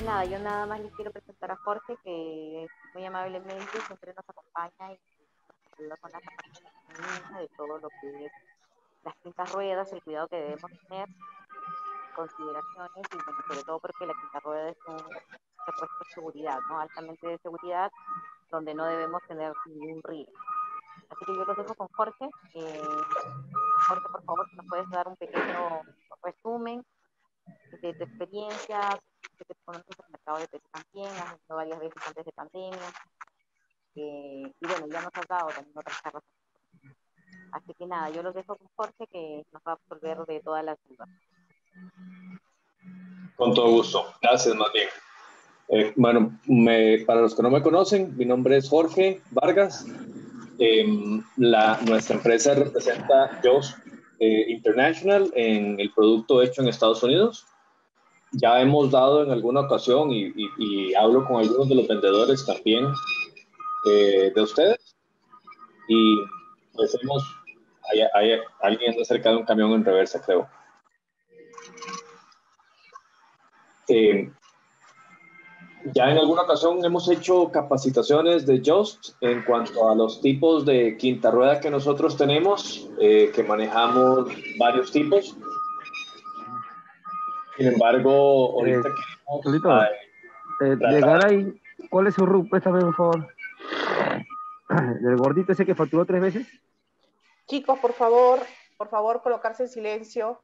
nada, yo nada más les quiero presentar a Jorge, que muy amablemente siempre nos acompaña y nos ayuda con la capacitación en línea de todo lo que es las quintas ruedas, el cuidado que debemos tener, consideraciones y bueno, sobre todo porque la quinta rueda es un repuesto de seguridad, ¿no? Altamente de seguridad, donde no debemos tener ningún riesgo. Así que yo los dejo con Jorge. Jorge, por favor, si nos puedes dar un pequeño resumen de tu experiencia, que te conoces el mercado de Perú también, has venido varias veces antes de pandemia, y bueno, ya nos has dado también otras charlas. Así que nada, yo los dejo con Jorge, que nos va a absolver de todas las dudas. Con todo gusto, gracias más bien. Para los que no me conocen, mi nombre es Jorge Vargas. Nuestra empresa representa JOST International en el producto hecho en Estados Unidos. Ya hemos dado en alguna ocasión y hablo con algunos de los vendedores también de ustedes. Y pues hay alguien acerca de un camión en reversa, creo. Ya en alguna ocasión hemos hecho capacitaciones de JOST en cuanto a los tipos de quinta rueda que nosotros tenemos, que manejamos varios tipos. Sin embargo, ahorita queremos de Garay, ¿cuál es su RUC? Préstame, por favor. Del gordito ese que facturó 3 veces. Chicos, por favor, colocarse en silencio.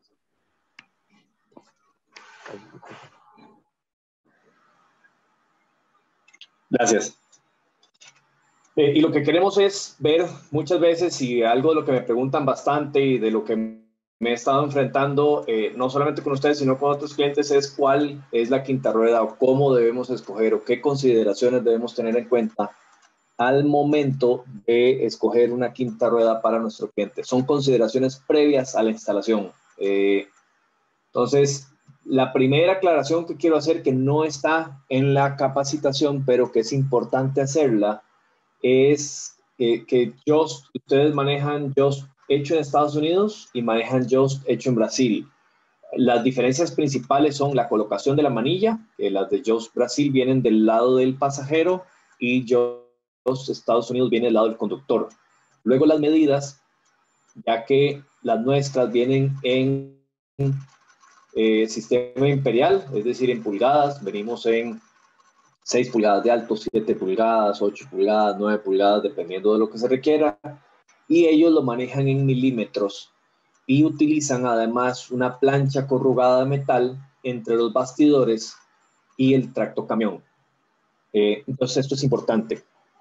Gracias. Y lo que queremos es ver muchas veces, y algo de lo que me preguntan bastante y de lo que me he estado enfrentando, no solamente con ustedes, sino con otros clientes, es cuál es la quinta rueda o cómo debemos escoger o qué consideraciones debemos tener en cuenta al momento de escoger una quinta rueda para nuestro cliente. Son consideraciones previas a la instalación. Entonces, la primera aclaración que quiero hacer, que no está en la capacitación, pero que es importante hacerla, es que ustedes manejan JOST hecho en Estados Unidos y manejan JOST hecho en Brasil. Las diferencias principales son la colocación de la manilla, que las de JOST Brasil vienen del lado del pasajero y JOST Estados Unidos viene del lado del conductor. Luego las medidas, ya que las nuestras vienen en sistema imperial, es decir, en pulgadas, venimos en 6 pulgadas de alto, 7 pulgadas, 8 pulgadas, 9 pulgadas, dependiendo de lo que se requiera, y ellos lo manejan en milímetros y utilizan además una plancha corrugada de metal entre los bastidores y el tractocamión. Entonces esto es importante.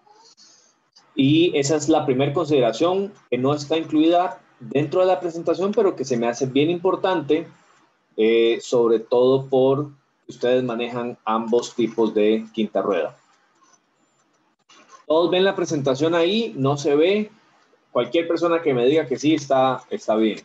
Y esa es la primera consideración que no está incluida dentro de la presentación, pero que se me hace bien importante, sobre todo por ustedes manejan ambos tipos de quinta rueda. Todos ven la presentación ahí, no se ve. Cualquier persona que me diga que sí está bien.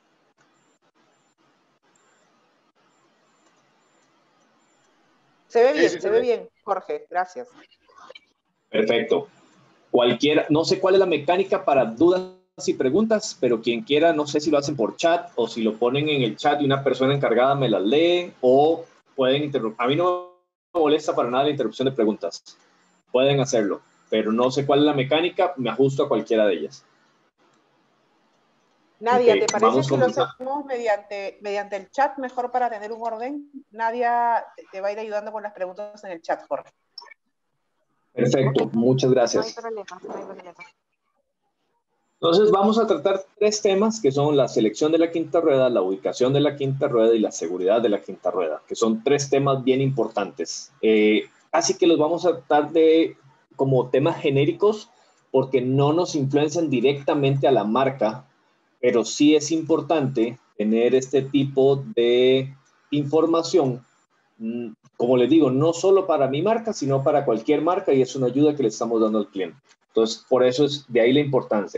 Se ve bien, Jorge, gracias. Perfecto. No sé cuál es la mecánica para dudas y preguntas, pero quien quiera, no sé si lo hacen por chat o si lo ponen en el chat y una persona encargada me las lee, o pueden interrumpir. A mí no me molesta para nada la interrupción de preguntas. Pueden hacerlo, pero no sé cuál es la mecánica, me ajusto a cualquiera de ellas. Nadia, ¿te parece si lo hacemos mediante el chat mejor para tener un orden? Nadia te va a ir ayudando con las preguntas en el chat, Jorge. Perfecto, muchas gracias. No hay problema. Entonces vamos a tratar 3 temas que son la selección de la quinta rueda, la ubicación de la quinta rueda y la seguridad de la quinta rueda, que son 3 temas bien importantes. Así que los vamos a tratar como temas genéricos porque no nos influencian directamente a la marca, pero sí es importante tener este tipo de información, como les digo, no solo para mi marca, sino para cualquier marca, y es una ayuda que le estamos dando al cliente. Entonces, por eso es de ahí la importancia.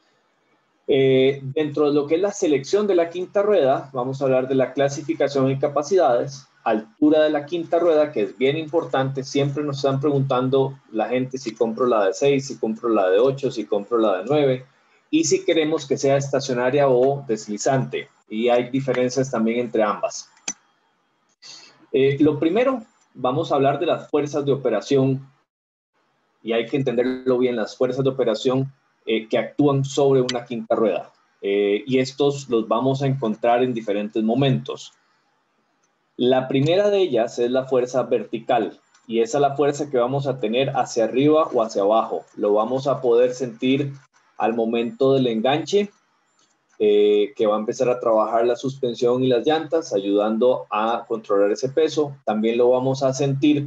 Dentro de lo que es la selección de la quinta rueda, vamos a hablar de la clasificación y capacidades, altura de la quinta rueda, que es bien importante. Siempre nos están preguntando la gente si compro la de 6, si compro la de 8, si compro la de 9, y si queremos que sea estacionaria o deslizante. Y hay diferencias también entre ambas. Lo primero vamos a hablar de las fuerzas de operación, y hay que entenderlo bien, las fuerzas de operación que actúan sobre una quinta rueda. Y estos los vamos a encontrar en diferentes momentos. La primera de ellas es la fuerza vertical, y esa es la fuerza que vamos a tener hacia arriba o hacia abajo. Lo vamos a poder sentir al momento del enganche, que va a empezar a trabajar la suspensión y las llantas, ayudando a controlar ese peso. También lo vamos a sentir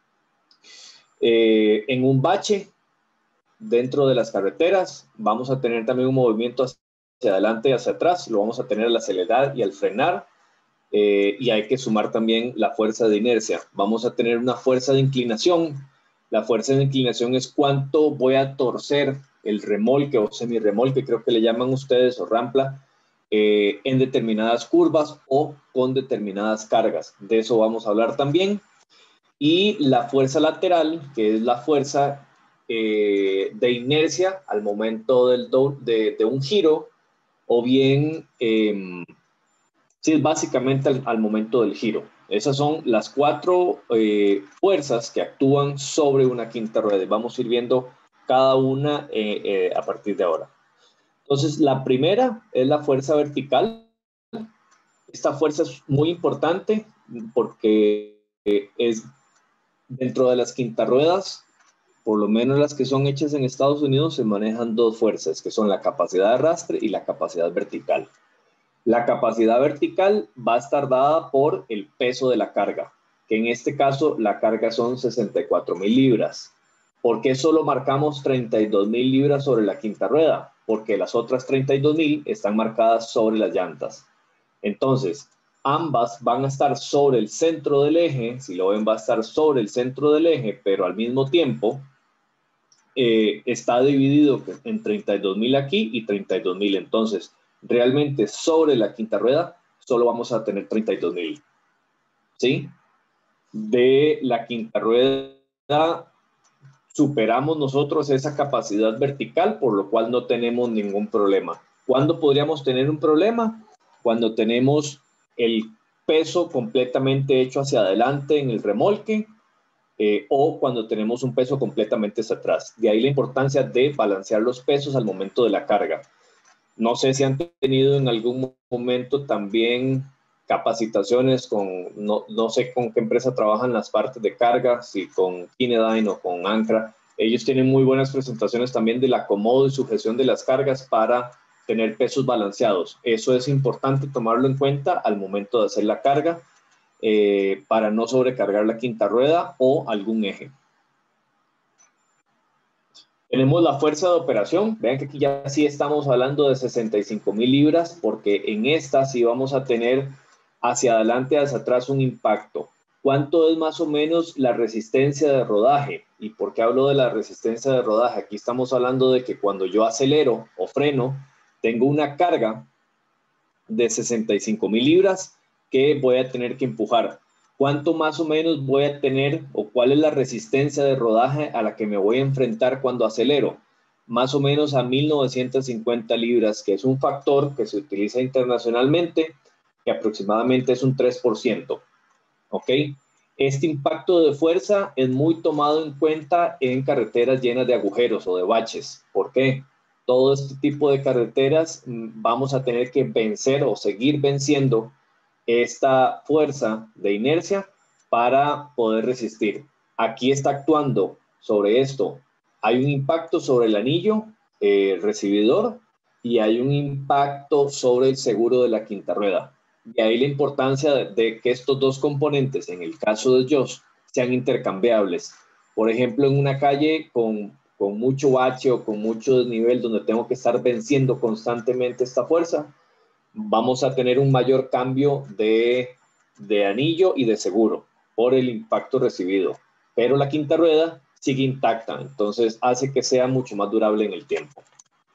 en un bache dentro de las carreteras. Vamos a tener también un movimiento hacia adelante y hacia atrás. Lo vamos a tener al acelerar y al frenar. Y hay que sumar también la fuerza de inercia. Vamos a tener una fuerza de inclinación. La fuerza de inclinación es cuánto voy a torcer el remolque o semirremolque, creo que le llaman ustedes, o rampla, en determinadas curvas o con determinadas cargas. De eso vamos a hablar también. Y la fuerza lateral, que es la fuerza de inercia al momento de un giro, o bien, sí, es básicamente al momento del giro. Esas son las 4 fuerzas que actúan sobre una quinta rueda. Vamos a ir viendo cada una a partir de ahora. Entonces, la primera es la fuerza vertical. Esta fuerza es muy importante porque es dentro de las quintas ruedas, por lo menos las que son hechas en Estados Unidos, se manejan 2 fuerzas, que son la capacidad de arrastre y la capacidad vertical. La capacidad vertical va a estar dada por el peso de la carga, que en este caso la carga son 64,000 libras. ¿Por qué solo marcamos 32,000 libras sobre la quinta rueda? Porque las otras 32,000 están marcadas sobre las llantas. Entonces, ambas van a estar sobre el centro del eje. Si lo ven, va a estar sobre el centro del eje, pero al mismo tiempo está dividido en 32,000 aquí y 32,000. Entonces, realmente sobre la quinta rueda solo vamos a tener 32,000. ¿Sí? De la quinta rueda superamos nosotros esa capacidad vertical, por lo cual no tenemos ningún problema. ¿Cuándo podríamos tener un problema? Cuando tenemos el peso completamente hecho hacia adelante en el remolque, o cuando tenemos un peso completamente hacia atrás. De ahí la importancia de balancear los pesos al momento de la carga. No sé si han tenido en algún momento también capacitaciones con, no sé con qué empresa trabajan las partes de carga, si con Kinedyne o con Ancra. Ellos tienen muy buenas presentaciones también del acomodo y sujeción de las cargas para tener pesos balanceados. Eso es importante tomarlo en cuenta al momento de hacer la carga, para no sobrecargar la quinta rueda o algún eje. Tenemos la fuerza de operación. Vean que aquí ya sí estamos hablando de 65,000 libras, porque en esta sí vamos a tener hacia adelante, hacia atrás un impacto. ¿Cuánto es más o menos la resistencia de rodaje? ¿Y por qué hablo de la resistencia de rodaje? Aquí estamos hablando de que cuando yo acelero o freno, tengo una carga de 65,000 libras que voy a tener que empujar. ¿Cuánto más o menos voy a tener o cuál es la resistencia de rodaje a la que me voy a enfrentar cuando acelero? Más o menos a 1,950 libras, que es un factor que se utiliza internacionalmente, que aproximadamente es un 3%. ¿Ok? Este impacto de fuerza es muy tomado en cuenta en carreteras llenas de agujeros o de baches. ¿Por qué? Todo este tipo de carreteras vamos a tener que vencer o seguir venciendo esta fuerza de inercia para poder resistir. Aquí está actuando sobre esto. Hay un impacto sobre el anillo recibidor y hay un impacto sobre el seguro de la quinta rueda. De ahí la importancia de que estos dos componentes, en el caso de Josh, sean intercambiables. Por ejemplo, en una calle con mucho bache o con mucho desnivel donde tengo que estar venciendo constantemente esta fuerza, vamos a tener un mayor cambio de anillo y de seguro por el impacto recibido. Pero la quinta rueda sigue intacta, entonces hace que sea mucho más durable en el tiempo.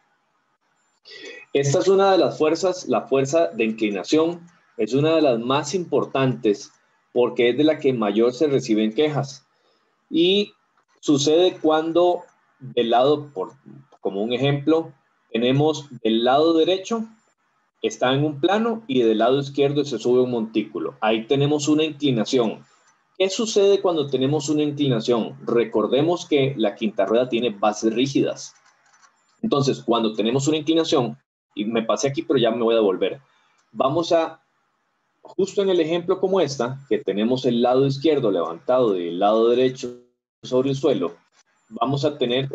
Esta es una de las fuerzas, la fuerza de inclinación, es una de las más importantes porque es de la que mayor se reciben quejas. Y sucede cuando del lado, como un ejemplo, tenemos del lado derecho está en un plano y del lado izquierdo se sube un montículo. Ahí tenemos una inclinación ¿Qué sucede cuando tenemos una inclinación? Recordemos que la quinta rueda tiene bases rígidas. Entonces, cuando tenemos una inclinación, y me pasé aquí, pero ya me voy a devolver, vamos a, justo en el ejemplo como esta, que tenemos el lado izquierdo levantado y el lado derecho sobre el suelo, vamos a tener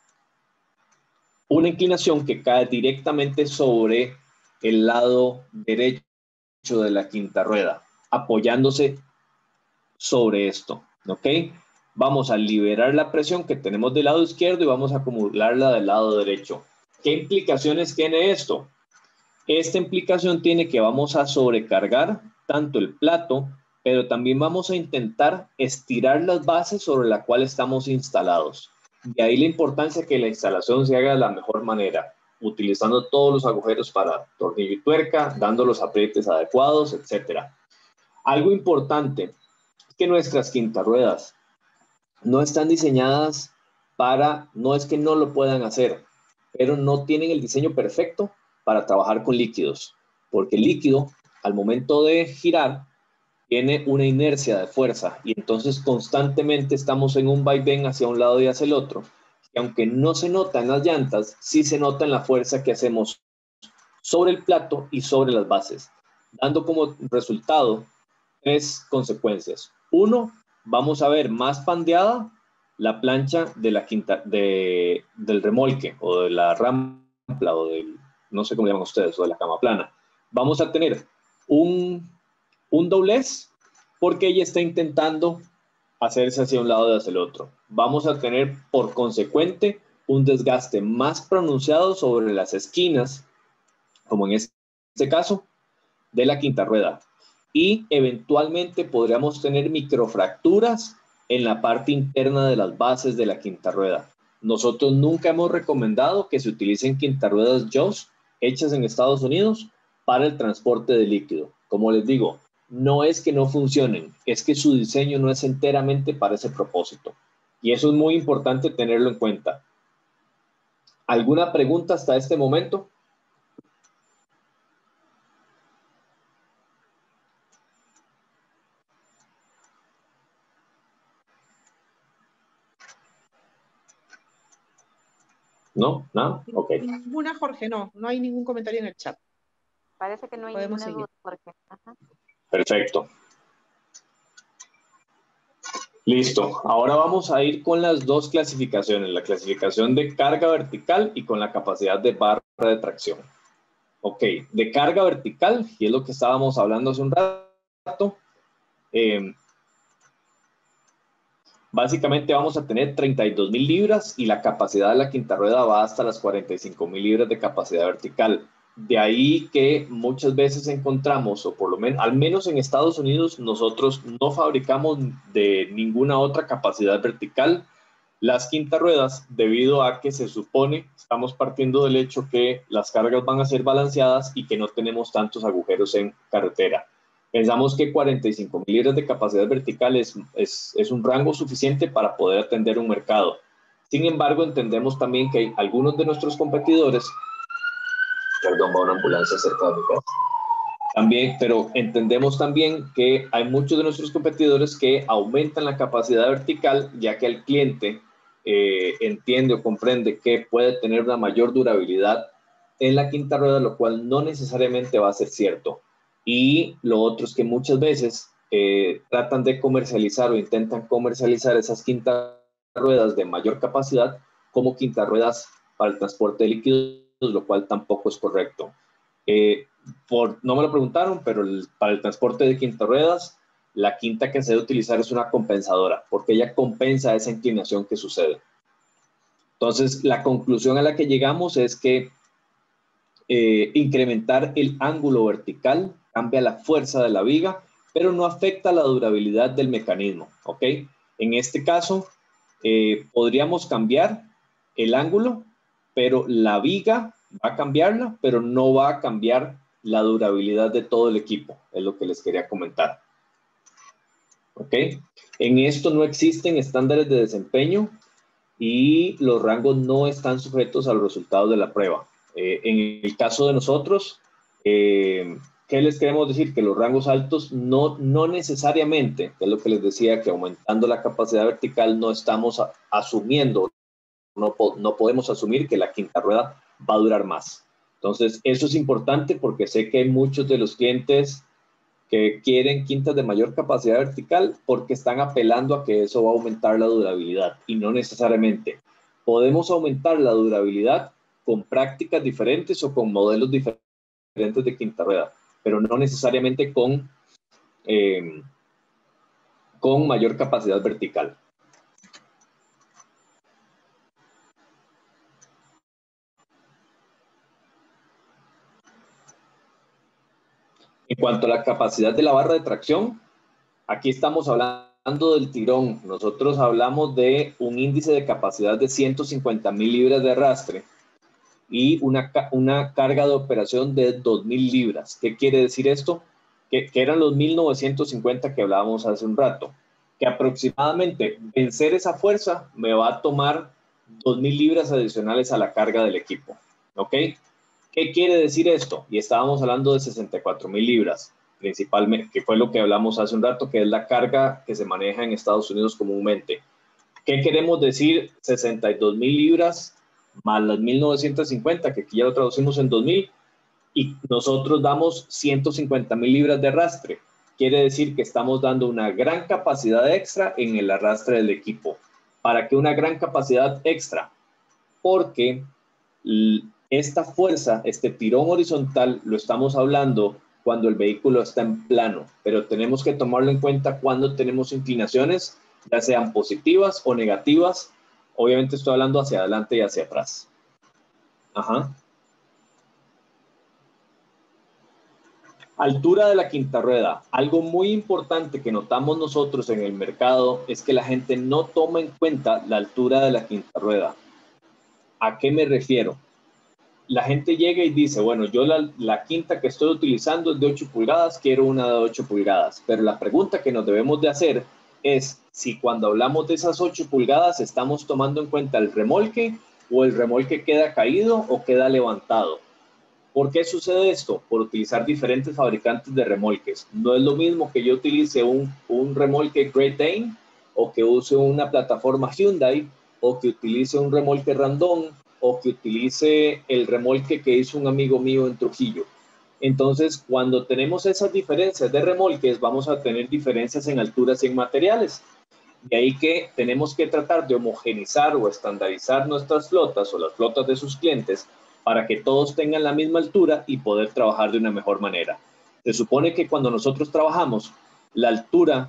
una inclinación que cae directamente sobre el lado derecho de la quinta rueda, apoyándose sobre esto, ¿ok? Vamos a liberar la presión que tenemos del lado izquierdo y vamos a acumularla del lado derecho. ¿Qué implicaciones tiene esto? Esta implicación tiene que vamos a sobrecargar tanto el plato, pero también vamos a intentar estirar las bases sobre las cuales estamos instalados. De ahí la importancia que la instalación se haga de la mejor manera, utilizando todos los agujeros para tornillo y tuerca, dando los aprietes adecuados, etc. Algo importante es que nuestras quintas ruedas no están diseñadas para, no es que no lo puedan hacer, pero no tienen el diseño perfecto para trabajar con líquidos, porque el líquido, al momento de girar, tiene una inercia de fuerza y entonces constantemente estamos en un vaivén hacia un lado y hacia el otro, y aunque no se nota en las llantas, sí se nota en la fuerza que hacemos sobre el plato y sobre las bases, dando como resultado 3 consecuencias. 1, vamos a ver más pandeada la plancha de la del remolque o de la rampla o del, no sé cómo llaman ustedes, o de la cama plana. Vamos a tener un doblez porque ella está intentando hacerse hacia un lado y hacia el otro. Vamos a tener por consecuente un desgaste más pronunciado sobre las esquinas, como en este caso, de la quinta rueda. Y eventualmente podríamos tener microfracturas en la parte interna de las bases de la quinta rueda. Nosotros nunca hemos recomendado que se utilicen quinta ruedas Joss hechas en Estados Unidos para el transporte de líquido. Como les digo, no es que no funcionen, es que su diseño no es enteramente para ese propósito. Y eso es muy importante tenerlo en cuenta. ¿Alguna pregunta hasta este momento? ¿No? ¿Nada? Ok. Ninguna, Jorge, no hay ningún comentario en el chat. Parece que no hay Podemos ninguna seguir. duda, Jorge. Ajá. Perfecto. Listo. Ahora vamos a ir con las dos clasificaciones, la clasificación de carga vertical y con la capacidad de barra de tracción. Ok, de carga vertical, y es lo que estábamos hablando hace un rato, básicamente vamos a tener 32,000 libras y la capacidad de la quinta rueda va hasta las 45,000 libras de capacidad vertical. De ahí que muchas veces encontramos, o por lo menos, al menos en Estados Unidos, nosotros no fabricamos de ninguna otra capacidad vertical las quintas ruedas, debido a que se supone, estamos partiendo del hecho que las cargas van a ser balanceadas y que no tenemos tantos agujeros en carretera. Pensamos que 45,000 libras de capacidad vertical es un rango suficiente para poder atender un mercado. Sin embargo, entendemos también que hay algunos de nuestros competidores, perdón, va una ambulancia cerca de mi casa. También, pero entendemos también que hay muchos de nuestros competidores que aumentan la capacidad vertical, ya que el cliente entiende o comprende que puede tener una mayor durabilidad en la quinta rueda, lo cual no necesariamente va a ser cierto. Y lo otro es que muchas veces tratan de comercializar o intentan comercializar esas quintas ruedas de mayor capacidad como quintas ruedas para el transporte de líquidos, lo cual tampoco es correcto. No me lo preguntaron, pero para el transporte de quintas ruedas, la quinta que se debe utilizar es una compensadora, porque ella compensa esa inclinación que sucede. Entonces, la conclusión a la que llegamos es que incrementar el ángulo vertical cambia la fuerza de la viga, pero no afecta la durabilidad del mecanismo, ¿ok? En este caso, podríamos cambiar el ángulo, pero la viga va a cambiarla, pero no va a cambiar la durabilidad de todo el equipo, es lo que les quería comentar. ¿Ok? En esto no existen estándares de desempeño y los rangos no están sujetos a los resultados de la prueba. En el caso de nosotros, ¿qué les queremos decir? Que los rangos altos no necesariamente, que es lo que les decía, que aumentando la capacidad vertical no estamos asumiendo, no podemos asumir que la quinta rueda va a durar más. Entonces, eso es importante porque sé que hay muchos de los clientes que quieren quintas de mayor capacidad vertical porque están apelando a que eso va a aumentar la durabilidad y no necesariamente. Podemos aumentar la durabilidad con prácticas diferentes o con modelos diferentes de quinta rueda, pero no necesariamente con mayor capacidad vertical. En cuanto a la capacidad de la barra de tracción, aquí estamos hablando del tirón. Nosotros hablamos de un índice de capacidad de 150,000 libras de arrastre y una carga de operación de 2,000 libras. ¿Qué quiere decir esto? Que eran los 1950 que hablábamos hace un rato. Que aproximadamente vencer esa fuerza me va a tomar 2,000 libras adicionales a la carga del equipo. ¿Ok? ¿Qué quiere decir esto? Y estábamos hablando de 64,000 libras, principalmente, que fue lo que hablamos hace un rato, que es la carga que se maneja en Estados Unidos comúnmente. ¿Qué queremos decir 62,000 libras más las 1950, que aquí ya lo traducimos en 2,000, y nosotros damos 150,000 libras de arrastre? Quiere decir que estamos dando una gran capacidad extra en el arrastre del equipo. ¿Para qué una gran capacidad extra? Porque esta fuerza, este tirón horizontal, lo estamos hablando cuando el vehículo está en plano, pero tenemos que tomarlo en cuenta cuando tenemos inclinaciones, ya sean positivas o negativas. Obviamente estoy hablando hacia adelante y hacia atrás. Ajá. Altura de la quinta rueda. Algo muy importante que notamos nosotros en el mercado es que la gente no toma en cuenta la altura de la quinta rueda. ¿A qué me refiero? La gente llega y dice, bueno, yo la quinta que estoy utilizando es de 8 pulgadas, quiero una de 8 pulgadas. Pero la pregunta que nos debemos de hacer es si cuando hablamos de esas 8 pulgadas estamos tomando en cuenta el remolque o el remolque queda caído o queda levantado. ¿Por qué sucede esto? Por utilizar diferentes fabricantes de remolques. No es lo mismo que yo utilice un remolque Great Dane o que use una plataforma Hyundai o que utilice un remolque Randon o que utilice el remolque que hizo un amigo mío en Trujillo. Entonces, cuando tenemos esas diferencias de remolques, vamos a tener diferencias en alturas y en materiales. De ahí que tenemos que tratar de homogenizar o estandarizar nuestras flotas o las flotas de sus clientes para que todos tengan la misma altura y poder trabajar de una mejor manera. Se supone que cuando nosotros trabajamos, la altura,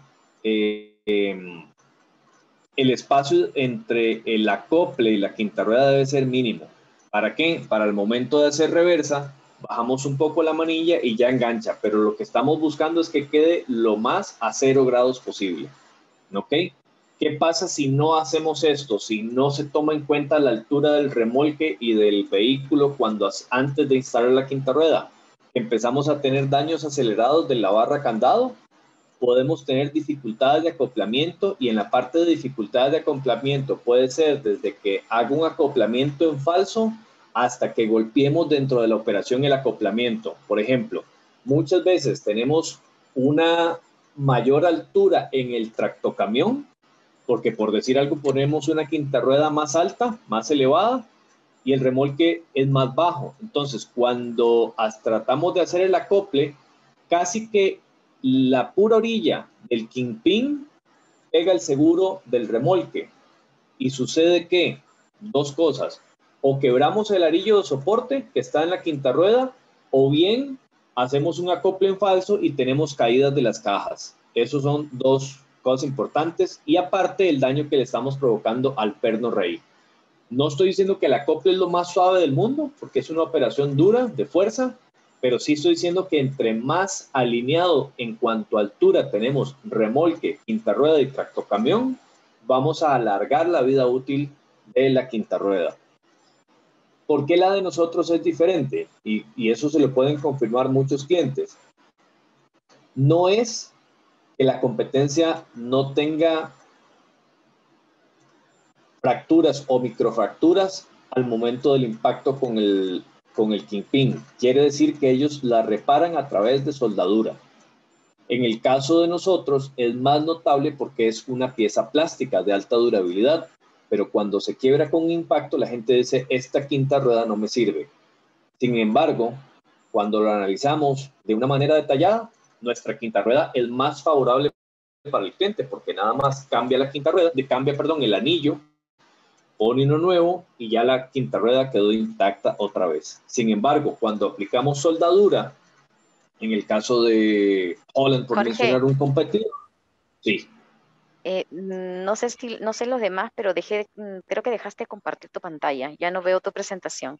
el espacio entre el acople y la quinta rueda debe ser mínimo. ¿Para qué? Para el momento de hacer reversa, bajamos un poco la manilla y ya engancha, pero lo que estamos buscando es que quede lo más a 0 grados posible. ¿Ok? ¿Qué pasa si no hacemos esto? Si no se toma en cuenta la altura del remolque y del vehículo antes de instalar la quinta rueda. Empezamos a tener daños acelerados de la barra candado. Podemos tener dificultades de acoplamiento y en la parte de dificultades de acoplamiento puede ser desde que hago un acoplamiento en falso hasta que golpeemos dentro de la operación el acoplamiento. Por ejemplo, muchas veces tenemos una mayor altura en el tractocamión porque por decir algo ponemos una quinta rueda más alta, más elevada y el remolque es más bajo. Entonces, cuando tratamos de hacer el acople, casi que la pura orilla del kingpin pega el seguro del remolque y sucede que dos cosas, o quebramos el arillo de soporte que está en la quinta rueda o bien hacemos un acople en falso y tenemos caídas de las cajas. Esos son dos cosas importantes y aparte el daño que le estamos provocando al perno rey. No estoy diciendo que el acople es lo más suave del mundo porque es una operación dura de fuerza, pero sí estoy diciendo que entre más alineado en cuanto a altura tenemos remolque, quinta rueda y tractocamión, vamos a alargar la vida útil de la quinta rueda. ¿Por qué la de nosotros es diferente? Y eso se lo pueden confirmar muchos clientes. No es que la competencia no tenga fracturas o microfracturas al momento del impacto con el con el kingpin. Quiere decir que ellos la reparan a través de soldadura. En el caso de nosotros es más notable porque es una pieza plástica de alta durabilidad, pero cuando se quiebra con un impacto, la gente dice, esta quinta rueda no me sirve. Sin embargo, cuando lo analizamos de una manera detallada, nuestra quinta rueda es más favorable para el cliente, porque nada más cambia la quinta rueda, cambia el anillo, pone uno nuevo y ya la quinta rueda quedó intacta otra vez. Sin embargo, cuando aplicamos soldadura, en el caso de Holland, por Jorge, mencionar un competidor, sí. No sé los demás, pero creo que dejaste de compartir tu pantalla. Ya no veo tu presentación.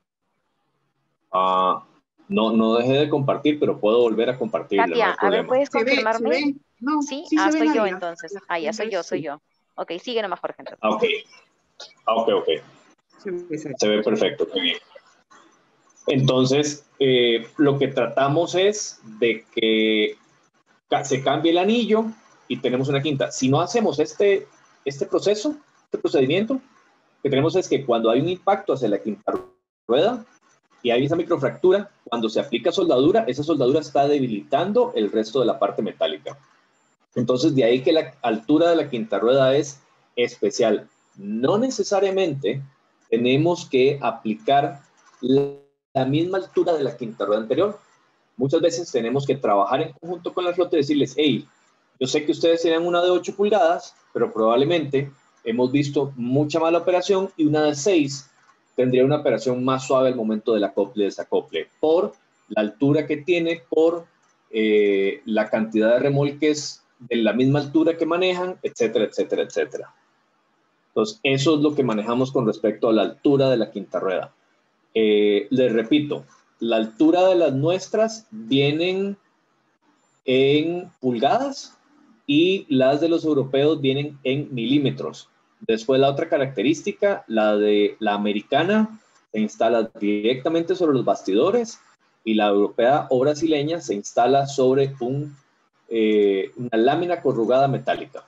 No dejé de compartir, pero puedo volver a compartirla, no hay Katia, a ver, problema. ¿puedes ¿Se confirmarme? ve? No, Sí, sí se ve, soy yo Nadia. entonces. Ya soy yo. Ok, sigue nomás, Jorge, entonces. Ok. Se ve perfecto, muy bien. Entonces, lo que tratamos es de que se cambie el anillo y tenemos una quinta. Si no hacemos este procedimiento, lo que tenemos es que cuando hay un impacto hacia la quinta rueda y hay esa microfractura, cuando se aplica soldadura, esa soldadura está debilitando el resto de la parte metálica. Entonces, de ahí que la altura de la quinta rueda es especial. No necesariamente tenemos que aplicar la misma altura de la quinta rueda anterior. Muchas veces tenemos que trabajar en conjunto con la flota y decirles, hey, yo sé que ustedes tienen una de 8 pulgadas, pero probablemente hemos visto mucha mala operación y una de 6 tendría una operación más suave al momento del acople y desacople, por la altura que tiene, por la cantidad de remolques de la misma altura que manejan, etcétera, etcétera, etcétera. Entonces, eso es lo que manejamos con respecto a la altura de la quinta rueda. Les repito, la altura de las nuestras vienen en pulgadas y las de los europeos vienen en milímetros. Después, la otra característica, la de la americana, se instala directamente sobre los bastidores y la europea o brasileña se instala sobre una lámina corrugada metálica.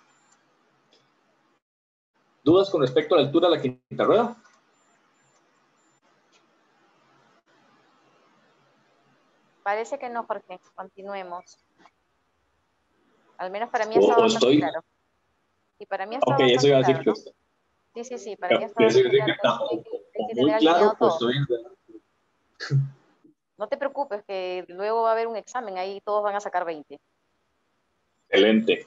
¿Dudas con respecto a la altura de la quinta rueda? Parece que no, Jorge. Continuemos. Al menos para mí está bastante claro. Y para mí está bastante eso iba a decir claro, que ¿no? Sí, para mí está bastante claro. Hay que tener alineado todo. No te preocupes, que luego va a haber un examen, ahí todos van a sacar 20. Excelente.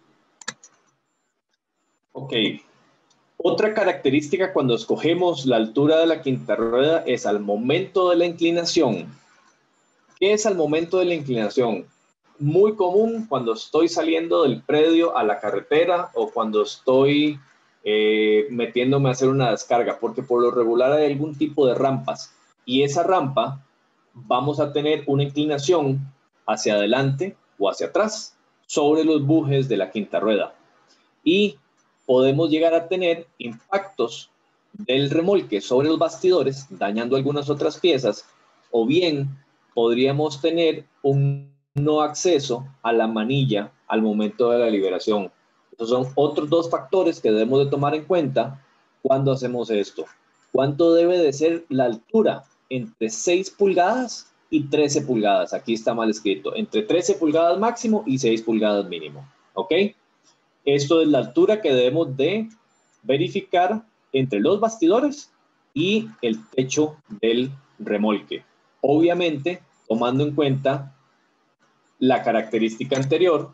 Ok. Otra característica cuando escogemos la altura de la quinta rueda es al momento de la inclinación. ¿Qué es al momento de la inclinación? Muy común cuando estoy saliendo del predio a la carretera o cuando estoy metiéndome a hacer una descarga, porque por lo regular hay algún tipo de rampas y esa rampa vamos a tener una inclinación hacia adelante o hacia atrás sobre los bujes de la quinta rueda y podemos llegar a tener impactos del remolque sobre los bastidores dañando algunas otras piezas o bien podríamos tener un no acceso a la manilla al momento de la liberación. Esos son otros dos factores que debemos de tomar en cuenta cuando hacemos esto. ¿Cuánto debe de ser la altura? Entre 6 pulgadas y 13 pulgadas. Aquí está mal escrito. Entre 13 pulgadas máximo y 6 pulgadas mínimo. ¿Ok? Esto es la altura que debemos de verificar entre los bastidores y el techo del remolque. Obviamente, tomando en cuenta la característica anterior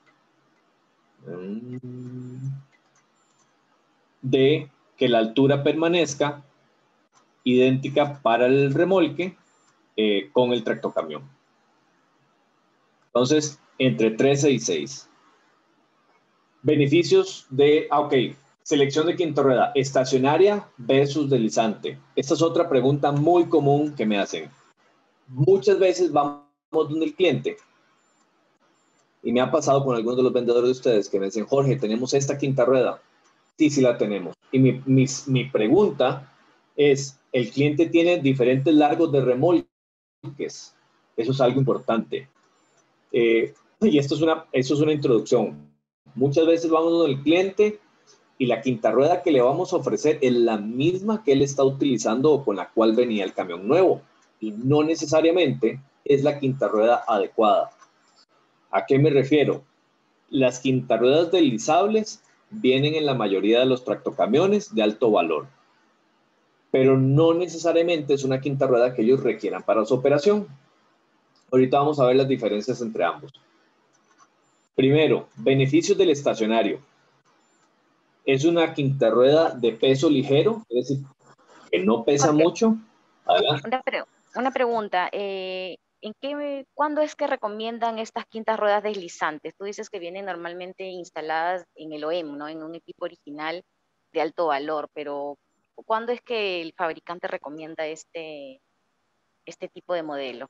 de que la altura permanezca idéntica para el remolque con el tractocamión. Entonces, entre 13 y 6. Beneficios de, selección de quinta rueda, estacionaria versus deslizante. Esta es otra pregunta muy común que me hacen. Muchas veces vamos donde el cliente y me ha pasado con algunos de los vendedores de ustedes que me dicen, Jorge, tenemos esta quinta rueda. Sí la tenemos. Y mi pregunta es, ¿el cliente tiene diferentes largos de remolques? Eso es algo importante. Y eso es una introducción. Muchas veces vamos donde el cliente y la quinta rueda que le vamos a ofrecer es la misma que él está utilizando o con la cual venía el camión nuevo, y no necesariamente es la quinta rueda adecuada. ¿A qué me refiero? Las quinta ruedas deslizables vienen en la mayoría de los tractocamiones de alto valor, pero no necesariamente es una quinta rueda que ellos requieran para su operación. Ahorita vamos a ver las diferencias entre ambos. Primero, beneficios del estacionario. Es una quinta rueda de peso ligero, es decir, que no pesa Jorge, mucho. Adelante. una pregunta. ¿Cuándo es que recomiendan estas quintas ruedas deslizantes? Tú dices que vienen normalmente instaladas en el OEM, ¿no? En un equipo original de alto valor, pero ¿cuándo es que el fabricante recomienda este tipo de modelo?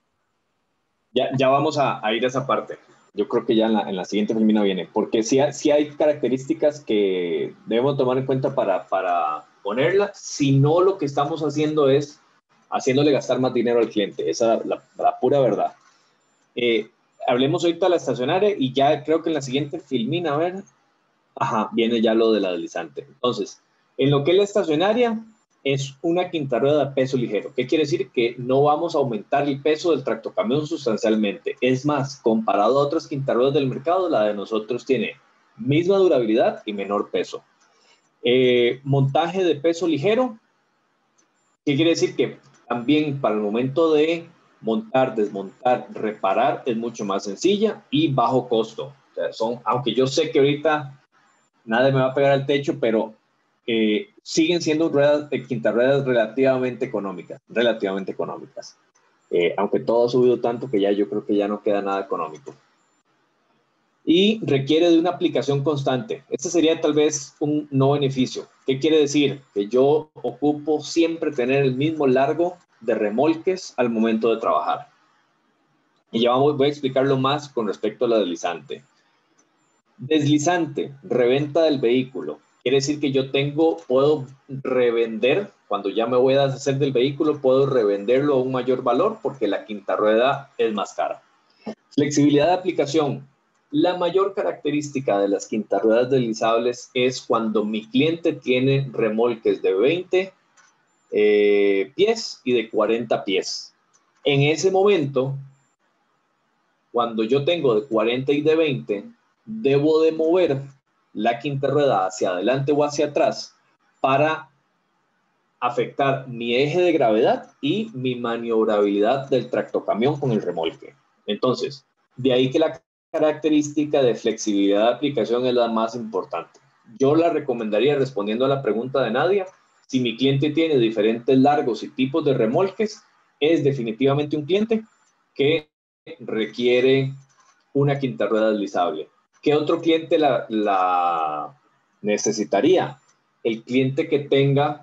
Ya vamos a ir a esa parte. Yo creo que ya en la siguiente filmina viene, porque sí hay características que debemos tomar en cuenta para ponerla. Si no, lo que estamos haciendo es haciéndole gastar más dinero al cliente. Esa es la pura verdad. Hablemos ahorita de la estacionaria y ya creo que en la siguiente filmina, a ver, viene ya lo de la deslizante. Entonces, en lo que es la estacionaria, es una quinta rueda de peso ligero. ¿Qué quiere decir? Que no vamos a aumentar el peso del tractocamión sustancialmente. Es más, comparado a otras quinta ruedas del mercado, la de nosotros tiene misma durabilidad y menor peso. Montaje de peso ligero. ¿Qué quiere decir? Que también para el momento de montar, desmontar, reparar es mucho más sencilla y bajo costo. O sea, aunque yo sé que ahorita nadie me va a pegar al techo, pero siguen siendo quinta ruedas relativamente económicas, aunque todo ha subido tanto que ya yo creo que ya no queda nada económico. Y requiere de una aplicación constante. Este sería tal vez un no beneficio. ¿Qué quiere decir? Que yo ocupo siempre tener el mismo largo de remolques al momento de trabajar. Y ya voy a explicarlo más con respecto a la deslizante. Deslizante, reventa del vehículo. Quiere decir que puedo revender, cuando ya me voy a deshacer del vehículo, puedo revenderlo a un mayor valor porque la quinta rueda es más cara. Flexibilidad de aplicación. La mayor característica de las quintas ruedas deslizables es cuando mi cliente tiene remolques de 20 pies y de 40 pies. En ese momento, cuando yo tengo de 40 y de 20, debo de mover la quinta rueda hacia adelante o hacia atrás para afectar mi eje de gravedad y mi maniobrabilidad del tractocamión con el remolque. Entonces, de ahí que la característica de flexibilidad de aplicación es la más importante. Yo la recomendaría, respondiendo a la pregunta de Nadia, si mi cliente tiene diferentes largos y tipos de remolques, es definitivamente un cliente que requiere una quinta rueda deslizable. ¿Qué otro cliente la necesitaría? El cliente que tenga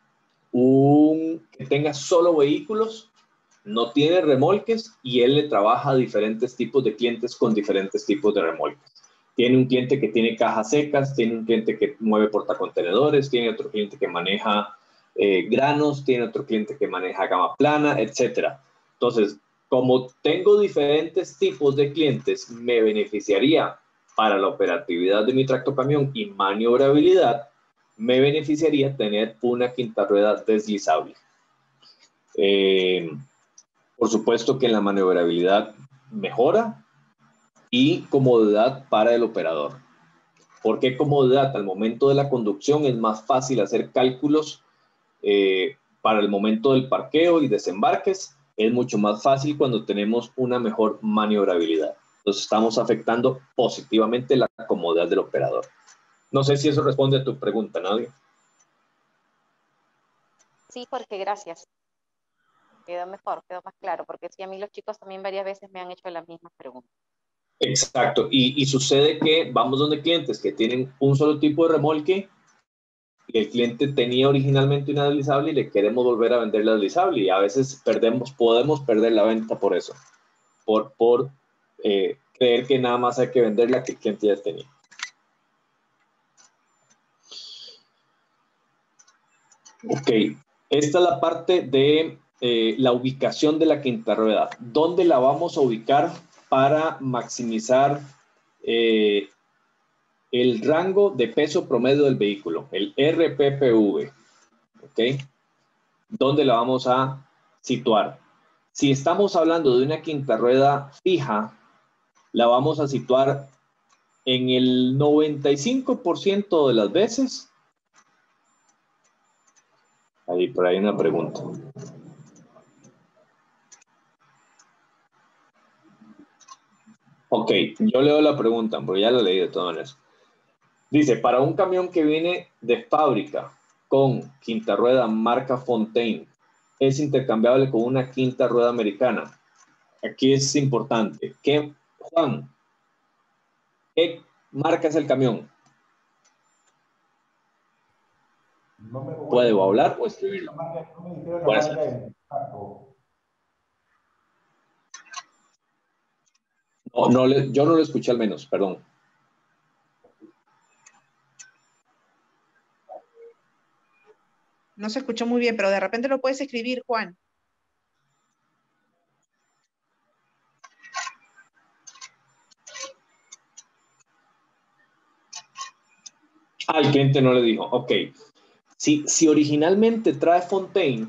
solo vehículos, no tiene remolques y él le trabaja a diferentes tipos de clientes con diferentes tipos de remolques. Tiene un cliente que tiene cajas secas, tiene un cliente que mueve portacontenedores, tiene otro cliente que maneja granos, tiene otro cliente que maneja gama plana, etc. Entonces, como tengo diferentes tipos de clientes, me beneficiaría para la operatividad de mi tractocamión y maniobrabilidad, me beneficiaría tener una quinta rueda deslizable. Por supuesto que en la maniobrabilidad mejora y comodidad para el operador. ¿Por qué comodidad? Al momento de la conducción es más fácil hacer cálculos para el momento del parqueo y desembarques. Es mucho más fácil cuando tenemos una mejor maniobrabilidad. Entonces estamos afectando positivamente la comodidad del operador. No sé si eso responde a tu pregunta, Nadia. Sí, Jorge, gracias. Quedó mejor, quedó más claro, porque sí, a mí los chicos también varias veces me han hecho las mismas preguntas. Exacto, y sucede que vamos donde clientes que tienen un solo tipo de remolque y el cliente tenía originalmente una deslizable y le queremos volver a vender la deslizable y a veces podemos perder la venta por eso, por creer que nada más hay que vender la que el cliente ya tenía. Ok, esta es la parte de la ubicación de la quinta rueda. ¿Dónde la vamos a ubicar para maximizar el rango de peso promedio del vehículo, el RPPV, ¿ok? ¿Dónde la vamos a situar? Si estamos hablando de una quinta rueda fija, la vamos a situar en el 95% de las veces. Ahí, por ahí una pregunta. Ok, yo leo la pregunta, porque ya la leí de todas maneras. Dice, para un camión que viene de fábrica con quinta rueda marca Fontaine, ¿es intercambiable con una quinta rueda americana? Aquí es importante. Juan, ¿qué marca es el camión? No me, ¿Puedo hablar o escribirlo? Yo no lo escuché al menos, perdón. No se escuchó muy bien, pero de repente lo puedes escribir, Juan. El cliente no le dijo. Ok. Si originalmente trae Fontaine,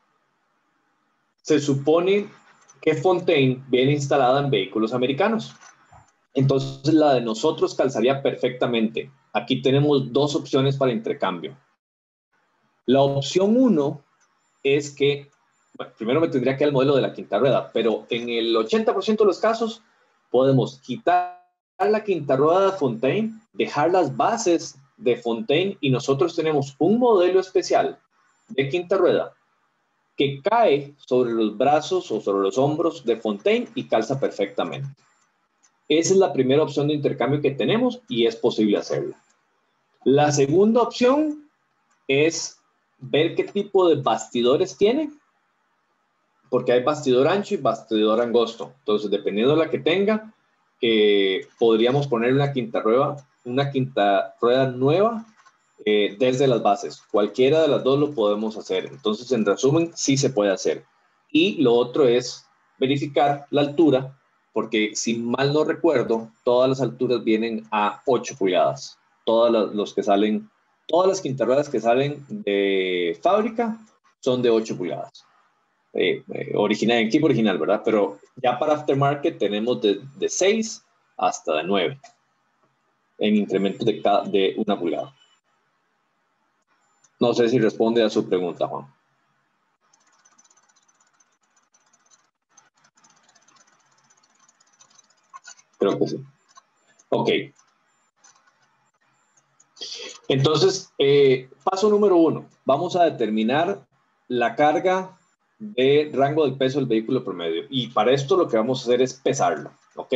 se supone que Fontaine viene instalada en vehículos americanos. Entonces la de nosotros calzaría perfectamente. Aquí tenemos dos opciones para intercambio. La opción 1 es que, bueno, primero me tendría que ir al modelo de la quinta rueda, pero en el 80% de los casos podemos quitar la quinta rueda de Fontaine, dejar las bases de Fontaine y nosotros tenemos un modelo especial de quinta rueda que cae sobre los brazos o sobre los hombros de Fontaine y calza perfectamente. Esa es la primera opción de intercambio que tenemos y es posible hacerla. La segunda opción es ver qué tipo de bastidores tiene, porque hay bastidor ancho y bastidor angosto. Entonces, dependiendo de la que tenga, podríamos poner una quinta rueda nueva desde las bases. Cualquiera de las dos lo podemos hacer. Entonces, en resumen, sí se puede hacer. Y lo otro es verificar la altura, porque si mal no recuerdo, todas las alturas vienen a 8 pulgadas. Todas las quintas ruedas que salen de fábrica son de 8 pulgadas. En equipo original, ¿verdad? Pero ya para aftermarket tenemos de 6 hasta de 9 en incremento de 1 pulgada. No sé si responde a su pregunta, Juan. Creo que sí. Ok. Entonces, paso número 1. Vamos a determinar la carga de rango del peso del vehículo promedio. Y para esto lo que vamos a hacer es pesarlo. ¿Ok?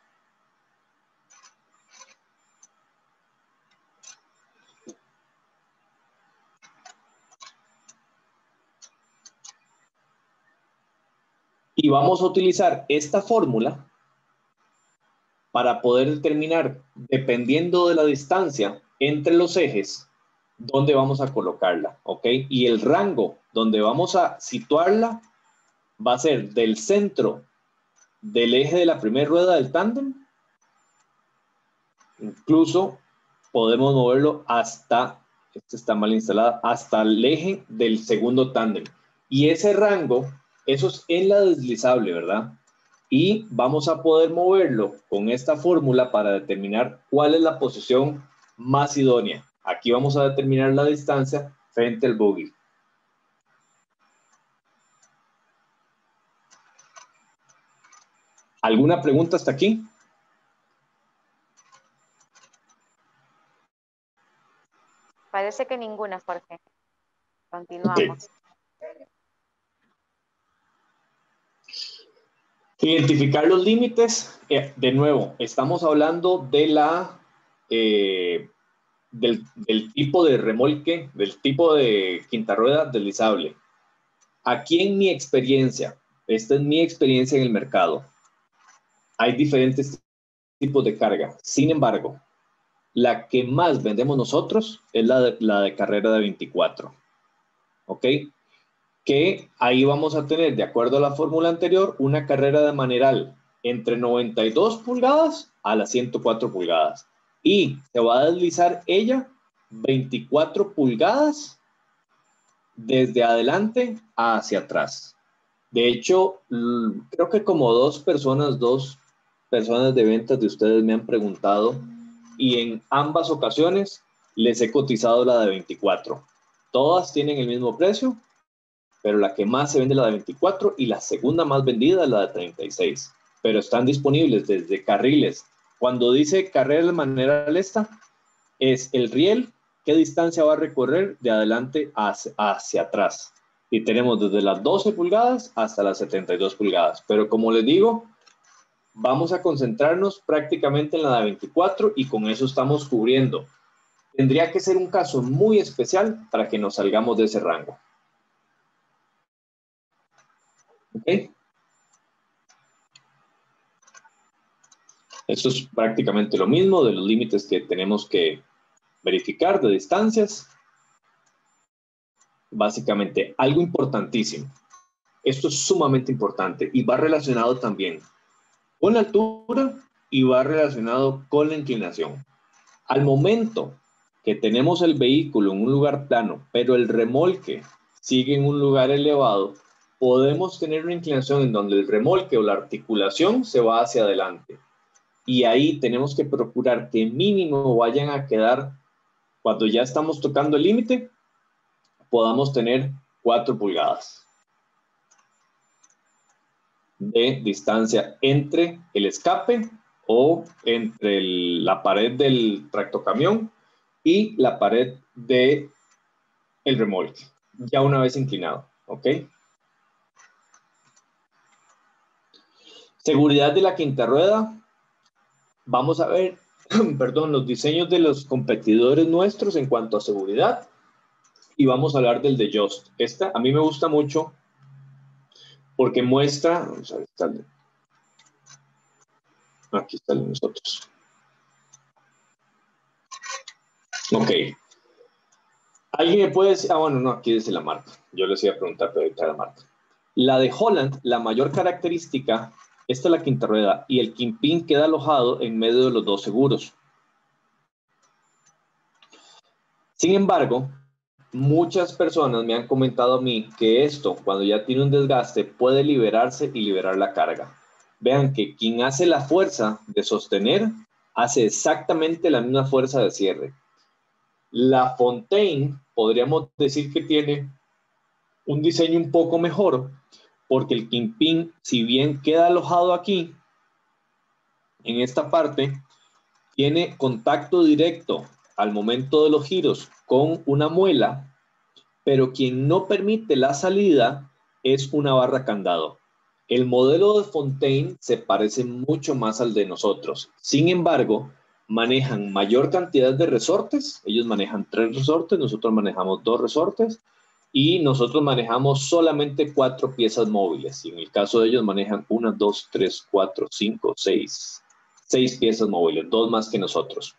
Y vamos a utilizar esta fórmula para poder determinar, dependiendo de la distancia entre los ejes, dónde vamos a colocarla, ¿ok? Y el rango donde vamos a situarla va a ser del centro del eje de la primera rueda del tándem. Incluso podemos moverlo hasta, esta está mal instalada, hasta el eje del segundo tándem. Y ese rango, eso es en la deslizable, ¿verdad? Y vamos a poder moverlo con esta fórmula para determinar cuál es la posición más idónea. Aquí vamos a determinar la distancia frente al bogie. ¿Alguna pregunta hasta aquí? Parece que ninguna, Jorge. Continuamos. Okay. Identificar los límites. De nuevo, estamos hablando de del tipo de remolque, del tipo de quinta rueda deslizable. Aquí en mi experiencia, esta es mi experiencia en el mercado, hay diferentes tipos de carga. Sin embargo, la que más vendemos nosotros es la de carrera de 24. ¿Ok? Que ahí vamos a tener, de acuerdo a la fórmula anterior, una carrera de maneral entre 92 pulgadas a las 104 pulgadas. y se va a deslizar ella 24 pulgadas desde adelante hacia atrás. De hecho, creo que como dos personas de ventas de ustedes me han preguntado y en ambas ocasiones les he cotizado la de 24. Todas tienen el mismo precio, pero la que más se vende es la de 24 y la segunda más vendida es la de 36. Pero están disponibles desde carriles. Cuando dice carril de manera lesta, es el riel, qué distancia va a recorrer de adelante hacia atrás. Y tenemos desde las 12 pulgadas hasta las 72 pulgadas. Pero como les digo, vamos a concentrarnos prácticamente en la de 24 y con eso estamos cubriendo. Tendría que ser un caso muy especial para que nos salgamos de ese rango. ¿Ok? Esto es prácticamente lo mismo de los límites que tenemos que verificar de distancias. Básicamente, algo importantísimo. Esto es sumamente importante y va relacionado también con la altura y va relacionado con la inclinación. Al momento que tenemos el vehículo en un lugar plano, pero el remolque sigue en un lugar elevado, podemos tener una inclinación en donde el remolque o la articulación se va hacia adelante. Y ahí tenemos que procurar que mínimo vayan a quedar, cuando ya estamos tocando el límite, podamos tener 4 pulgadas de distancia entre el escape o entre la pared del tractocamión y la pared del remolque, ya una vez inclinado, ¿ok? Seguridad de la quinta rueda. Vamos a ver, perdón, los diseños de los competidores nuestros en cuanto a seguridad y vamos a hablar del de Just. Esta a mí me gusta mucho porque muestra, vamos a ver, aquí está el de nosotros. Ok. ¿Alguien me puede decir? Ah, bueno, no, aquí dice la marca. Yo les iba a preguntar, pero ahorita la marca. La de Holland, la mayor característica, esta es la quinta rueda y el kingpin queda alojado en medio de los dos seguros. Sin embargo, muchas personas me han comentado a mí que esto, cuando ya tiene un desgaste, puede liberarse y liberar la carga. Vean que quien hace la fuerza de sostener, hace exactamente la misma fuerza de cierre. La Fontaine, podríamos decir que tiene un diseño un poco mejor, porque el kingpin, si bien queda alojado aquí, en esta parte, tiene contacto directo al momento de los giros con una muela, pero quien no permite la salida es una barra candado. El modelo de Fontaine se parece mucho más al de nosotros. Sin embargo, manejan mayor cantidad de resortes. Ellos manejan 3 resortes, nosotros manejamos 2 resortes y nosotros manejamos solamente 4 piezas móviles. Y en el caso de ellos manejan 1, 2, 3, 4, 5, 6 piezas móviles, 2 más que nosotros.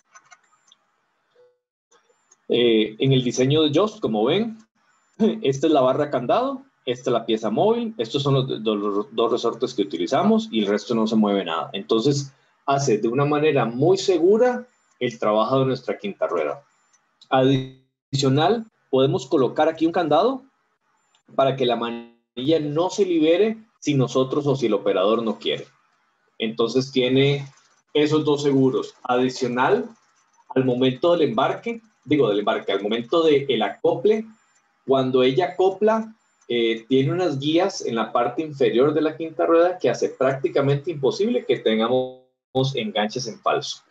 En el diseño de Just, como ven, esta es la barra candado, esta es la pieza móvil, estos son los 2 resortes que utilizamos y el resto no se mueve nada. Entonces, hace de una manera muy segura el trabajo de nuestra quinta rueda. Adicional, podemos colocar aquí un candado para que la manilla no se libere si nosotros o si el operador no quiere. Entonces, tiene esos 2 seguros. Adicional, al momento del embarque, al momento del acople, cuando ella acopla, tiene unas guías en la parte inferior de la quinta rueda que hace prácticamente imposible que tengamos enganches en falso.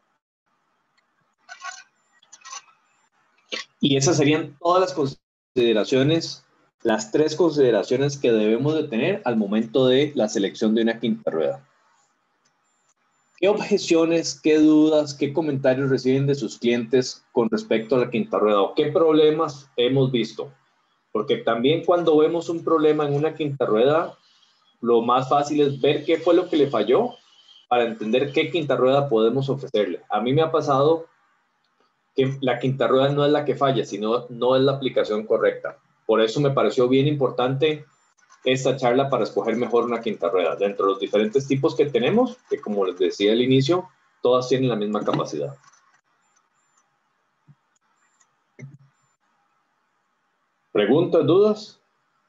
Y esas serían todas las consideraciones, las 3 consideraciones que debemos de tener al momento de la selección de una quinta rueda. ¿Qué objeciones, qué dudas, qué comentarios reciben de sus clientes con respecto a la quinta rueda? ¿O qué problemas hemos visto? Porque también cuando vemos un problema en una quinta rueda, lo más fácil es ver qué fue lo que le falló para entender qué quinta rueda podemos ofrecerle. A mí me ha pasado que la quinta rueda no es la que falla, sino no es la aplicación correcta. Por eso me pareció bien importante esta charla para escoger mejor una quinta rueda. Dentro de los diferentes tipos que tenemos, que como les decía al inicio, Todas tienen la misma capacidad. ¿Preguntas, dudas?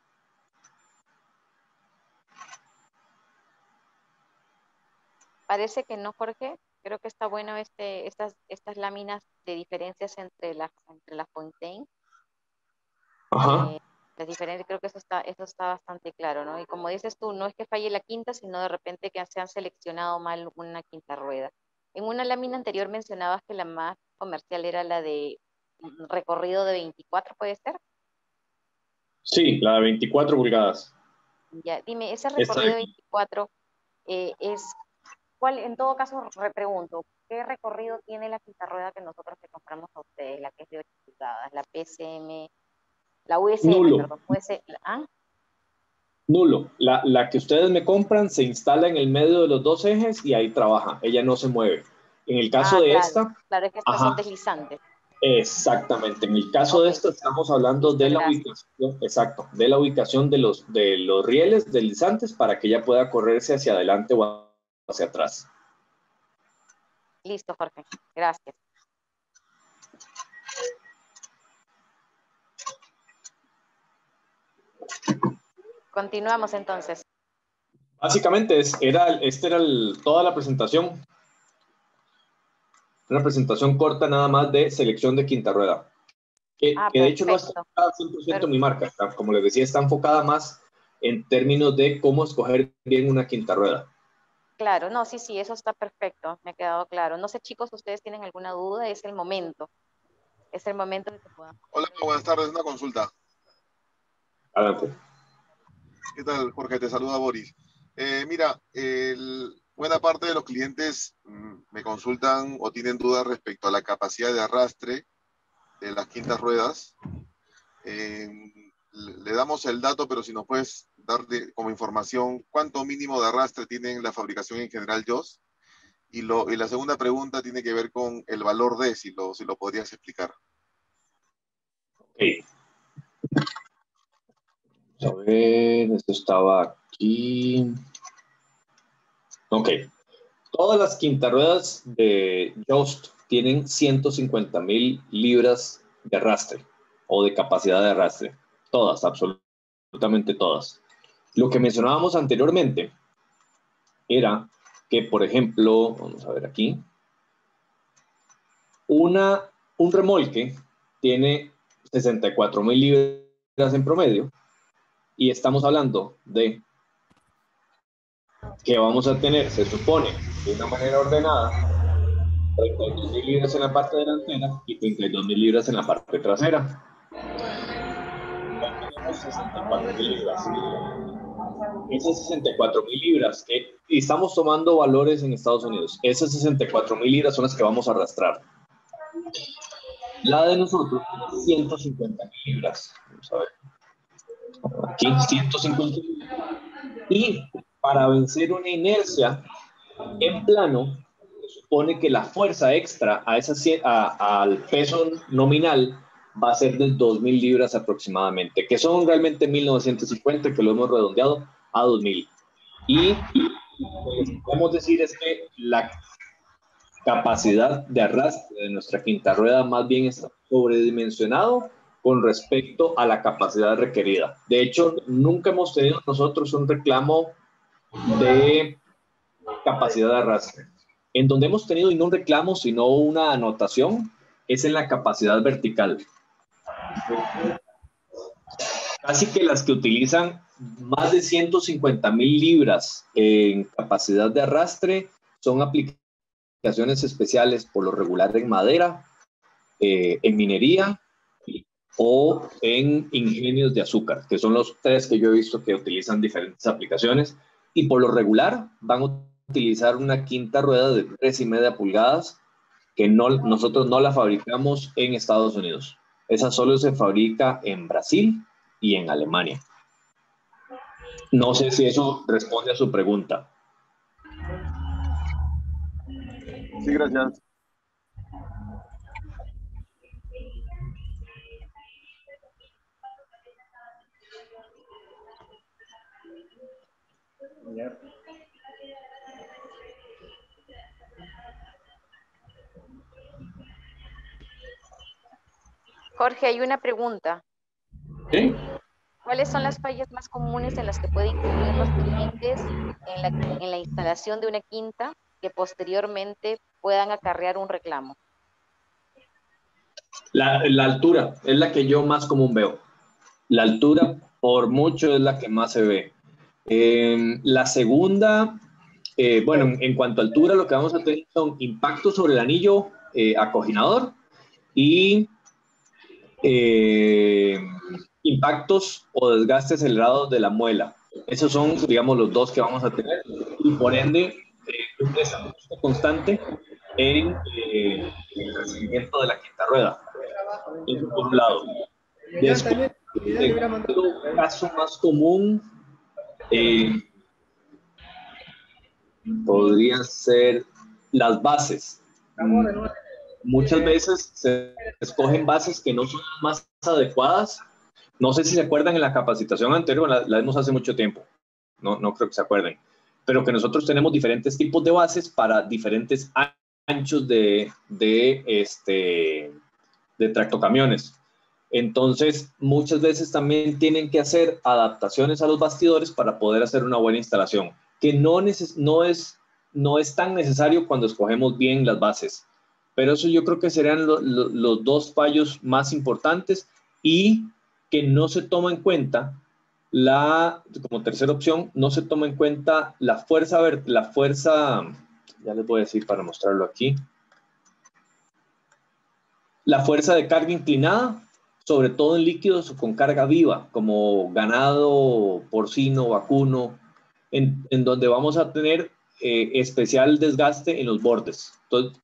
Parece que no, Jorge. Creo que está bueno estas láminas de diferencias entre las Fontaine. Ajá. Las diferencias, creo que eso está bastante claro, ¿no? Y como dices tú, no es que falle la quinta, sino de repente que se han seleccionado mal una quinta rueda. En una lámina anterior mencionabas que la más comercial era la de recorrido de 24, ¿puede ser? Sí, la de 24 pulgadas. Ya, dime, ese Esta recorrido de de aquí. 24 ¿cuál, en todo caso, repregunto, qué recorrido tiene la quinta rueda que nosotros le compramos a ustedes, la que es de 8 pulgadas, la PSM, la USM, Nulo. perdón, ¿ah? Nulo. La que ustedes me compran se instala en el medio de los dos ejes y ahí trabaja. Ella no se mueve. En el caso Ah, de claro, esta, claro, es que estas son ajá, deslizantes. exactamente. En el caso Ok, de esto estamos hablando listo, de la gracias. ubicación, exacto, de la ubicación de los rieles deslizantes para que ella pueda correrse hacia adelante o hacia atrás. Listo, Jorge, gracias. Continuamos entonces. Básicamente, toda la presentación. Una presentación corta nada más de selección de quinta rueda. Ah, Que de hecho no está perfecto. enfocada 100% en mi marca. Como les decía, está enfocada más en términos de cómo escoger bien una quinta rueda. Claro, no, sí, sí, eso está perfecto, me ha quedado claro. No sé, chicos, ustedes tienen alguna duda, es el momento de que podamos Hola, hacer buenas tardes. Una consulta. Adelante. ¿Qué tal, Jorge? Te saluda Boris. Mira, buena parte de los clientes me consultan o tienen dudas respecto a la capacidad de arrastre de las quintas ruedas. Eh, le damos el dato, pero si nos puedes dar como información cuánto mínimo de arrastre tienen la fabricación en General JOS. Y la segunda pregunta tiene que ver con el valor de, si lo podrías explicar. Okay. A ver, esto estaba aquí. Ok. Todas las quintarruedas de Jost tienen 150,000 libras de arrastre o de capacidad de arrastre. Todas, absolutamente todas. Lo que mencionábamos anteriormente era que, por ejemplo, vamos a ver aquí, un remolque tiene 64,000 libras en promedio y estamos hablando de que vamos a tener, se supone, de una manera ordenada, 32,000 libras en la parte delantera y 32,000 libras en la parte trasera. Tenemos 64,000 libras. Esas 64,000 libras, y estamos tomando valores en Estados Unidos, esas 64,000 libras son las que vamos a arrastrar. La de nosotros tiene 150,000 libras. Vamos a ver. Aquí 150,000. Y para vencer una inercia en plano, se supone que la fuerza extra al peso nominal va a ser de 2,000 libras aproximadamente, que son realmente 1,950, que lo hemos redondeado a 2,000. Y lo que podemos decir es que la capacidad de arrastre de nuestra quinta rueda más bien está sobredimensionado con respecto a la capacidad requerida. De hecho, nunca hemos tenido nosotros un reclamo de capacidad de arrastre. En donde hemos tenido y no un reclamo, sino una anotación, es en la capacidad vertical. Así que las que utilizan más de 150,000 libras en capacidad de arrastre son aplicaciones especiales por lo regular en madera, en minería o en ingenios de azúcar, que son los tres que yo he visto que utilizan diferentes aplicaciones y por lo regular van a utilizar una quinta rueda de 3,5 pulgadas que nosotros no la fabricamos en Estados Unidos. Esa solo se fabrica en Brasil y en Alemania. No sé si eso responde a su pregunta. Sí, gracias. Jorge, hay una pregunta. ¿Sí? ¿Cuáles son las fallas más comunes en las que pueden incurrir los clientes en la instalación de una quinta que posteriormente puedan acarrear un reclamo? La altura es la que yo más común veo. La altura, por mucho, es la que más se ve. La segunda, bueno, en cuanto a altura, lo que vamos a tener son impactos sobre el anillo acoginador y impactos o desgaste acelerado de la muela. Esos son, digamos, los dos que vamos a tener y por ende un desajuste constante en el recibimiento de la quinta rueda. Eso por un lado. Después, el caso más común podrían ser las bases. Muchas veces se escogen bases que no son más adecuadas. No sé si se acuerdan en la capacitación anterior, la vimos hace mucho tiempo, no creo que se acuerden, pero que nosotros tenemos diferentes tipos de bases para diferentes anchos de tractocamiones. Entonces, muchas veces también tienen que hacer adaptaciones a los bastidores para poder hacer una buena instalación, que no es tan necesario cuando escogemos bien las bases. Pero eso yo creo que serían los dos fallos más importantes y que no se toma en cuenta como tercera opción, no se toma en cuenta la fuerza, ya les voy a decir para mostrarlo aquí, la fuerza de carga inclinada, sobre todo en líquidos con carga viva, como ganado, porcino, vacuno, en donde vamos a tener especial desgaste en los bordes. Entonces,